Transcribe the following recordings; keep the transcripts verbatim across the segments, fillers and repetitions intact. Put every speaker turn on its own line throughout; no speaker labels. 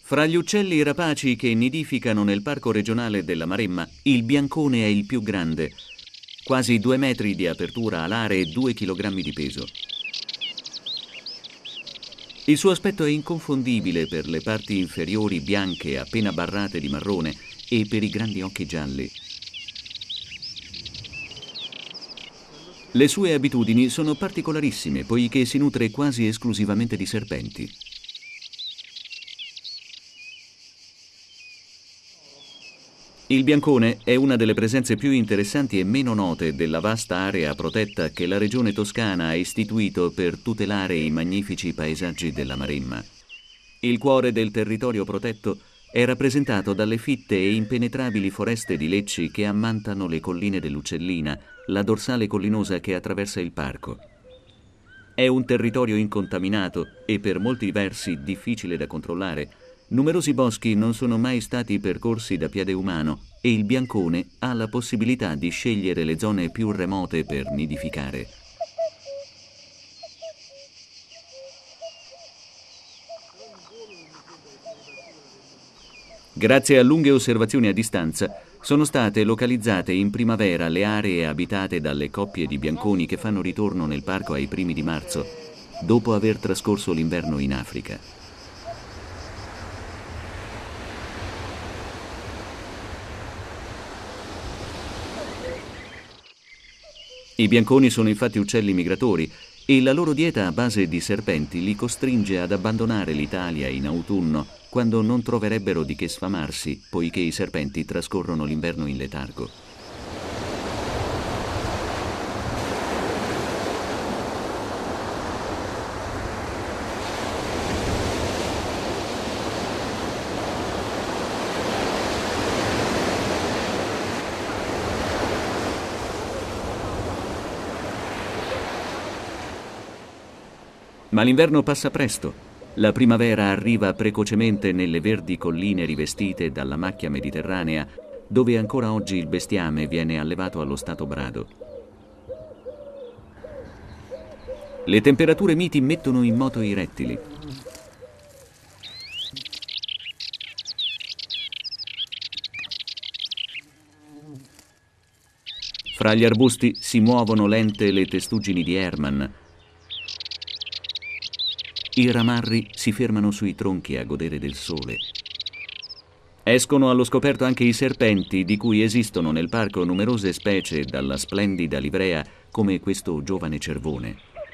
Fra gli uccelli rapaci che nidificano nel parco regionale della Maremma, il biancone è il più grande, quasi due metri di apertura alare e due chilogrammi di peso. Il suo aspetto è inconfondibile per le parti inferiori bianche appena barrate di marrone e per i grandi occhi gialli. Le sue abitudini sono particolarissime, poiché si nutre quasi esclusivamente di serpenti. Il biancone è una delle presenze più interessanti e meno note della vasta area protetta che la regione toscana ha istituito per tutelare i magnifici paesaggi della Maremma. Il cuore del territorio protetto è rappresentato dalle fitte e impenetrabili foreste di lecci che ammantano le colline dell'Uccellina, la dorsale collinosa che attraversa il parco. È un territorio incontaminato e per molti versi difficile da controllare. Numerosi boschi non sono mai stati percorsi da piede umano e il biancone ha la possibilità di scegliere le zone più remote per nidificare. Grazie a lunghe osservazioni a distanza, sono state localizzate in primavera le aree abitate dalle coppie di bianconi che fanno ritorno nel parco ai primi di marzo, dopo aver trascorso l'inverno in Africa. I bianconi sono infatti uccelli migratori e la loro dieta a base di serpenti li costringe ad abbandonare l'Italia in autunno, quando non troverebbero di che sfamarsi, poiché i serpenti trascorrono l'inverno in letargo. Ma l'inverno passa presto. La primavera arriva precocemente nelle verdi colline rivestite dalla macchia mediterranea, dove ancora oggi il bestiame viene allevato allo stato brado. Le temperature miti mettono in moto i rettili. Fra gli arbusti si muovono lente le testuggini di Hermann. I ramarri si fermano sui tronchi a godere del sole. Escono allo scoperto anche i serpenti, di cui esistono nel parco numerose specie dalla splendida livrea come questo giovane cervone.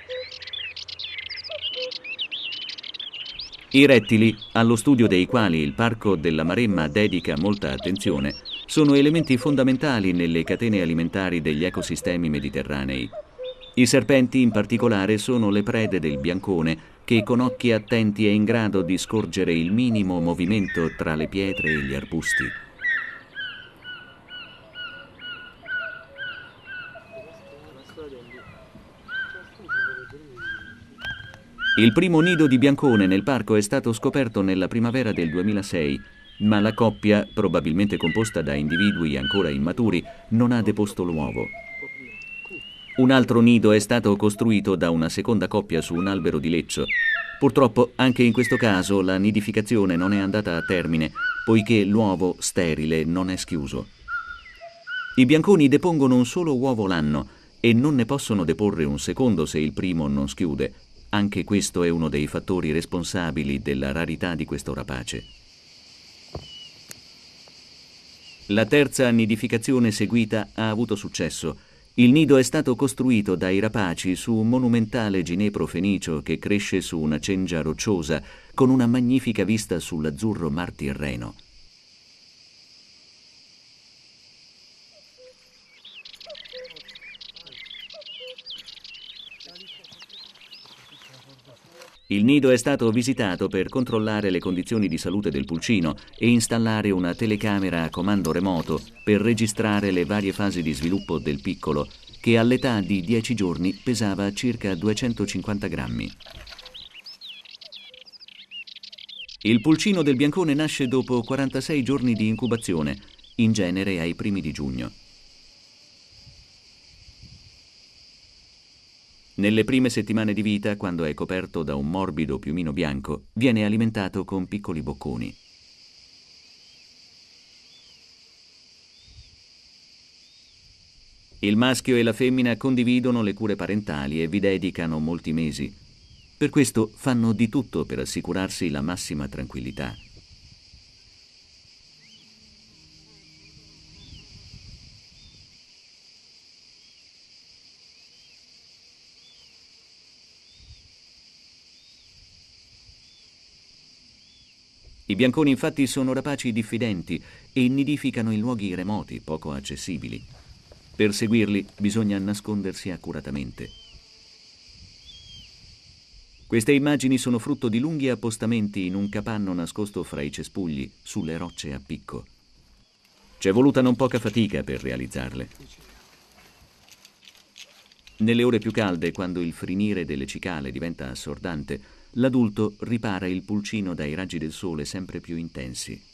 I rettili, allo studio dei quali il parco della Maremma dedica molta attenzione, sono elementi fondamentali nelle catene alimentari degli ecosistemi mediterranei. I serpenti in particolare sono le prede del biancone, che con occhi attenti è in grado di scorgere il minimo movimento tra le pietre e gli arbusti. Il primo nido di biancone nel parco è stato scoperto nella primavera del duemilasei, ma la coppia, probabilmente composta da individui ancora immaturi, non ha deposto l'uovo. Un altro nido è stato costruito da una seconda coppia su un albero di leccio. Purtroppo anche in questo caso la nidificazione non è andata a termine, poiché l'uovo sterile non è schiuso. I bianconi depongono un solo uovo l'anno e non ne possono deporre un secondo se il primo non schiude. Anche questo è uno dei fattori responsabili della rarità di questo rapace. La terza nidificazione seguita ha avuto successo. Il nido è stato costruito dai rapaci su un monumentale ginepro fenicio che cresce su una cengia rocciosa con una magnifica vista sull'azzurro Mar Tirreno. Il nido è stato visitato per controllare le condizioni di salute del pulcino e installare una telecamera a comando remoto per registrare le varie fasi di sviluppo del piccolo, che all'età di dieci giorni pesava circa duecentocinquanta grammi. Il pulcino del biancone nasce dopo quarantasei giorni di incubazione, in genere ai primi di giugno. Nelle prime settimane di vita, quando è coperto da un morbido piumino bianco, viene alimentato con piccoli bocconi. Il maschio e la femmina condividono le cure parentali e vi dedicano molti mesi. Per questo fanno di tutto per assicurarsi la massima tranquillità. I bianconi infatti sono rapaci diffidenti e nidificano in luoghi remoti, poco accessibili. Per seguirli bisogna nascondersi accuratamente. Queste immagini sono frutto di lunghi appostamenti in un capanno nascosto fra i cespugli, sulle rocce a picco. C'è voluta non poca fatica per realizzarle. Nelle ore più calde, quando il frinire delle cicale diventa assordante, l'adulto ripara il pulcino dai raggi del sole sempre più intensi.